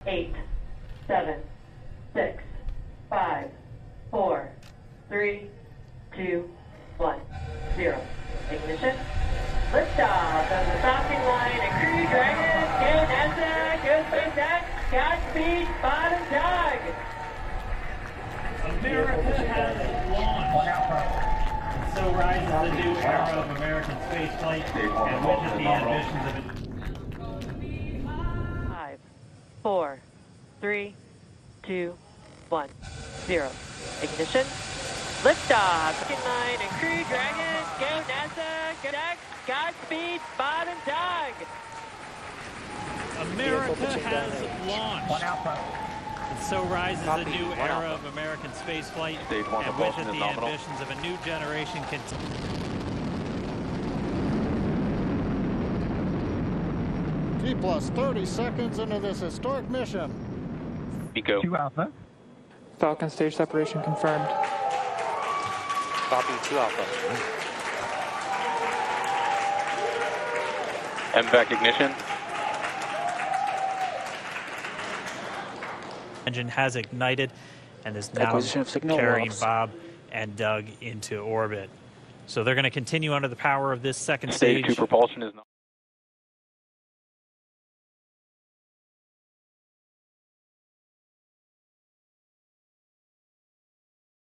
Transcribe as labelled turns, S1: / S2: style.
S1: 8, 7, 6, 5, 4, 3, 2, 1, 0. Ignition. Liftoff of the Falcon line and Crew Dragon. Go NASA. Go SpaceX. Godspeed. Bottom dog.
S2: America has launched. So rises a new era of American spaceflight and witness the ambitions of it.
S1: 5, 4, 3, 2, 1, 0. Ignition. Liftoff. Falcon 9 and Crew Dragon. Go NASA. Go SpaceX. Godspeed. Bottom dog.
S2: America has launched. And so rises a new era of American spaceflight and witness the ambitions of a new generation.
S3: T plus 30 seconds into this historic mission.
S4: Pico.
S5: 2 Alpha.
S6: Falcon stage separation confirmed.
S4: Copy 2 Alpha. MVAC ignition.
S2: Engine has ignited and is now carrying Bob and Doug into orbit. So they're going to continue under the power of this second stage.
S4: Stage 2 propulsion is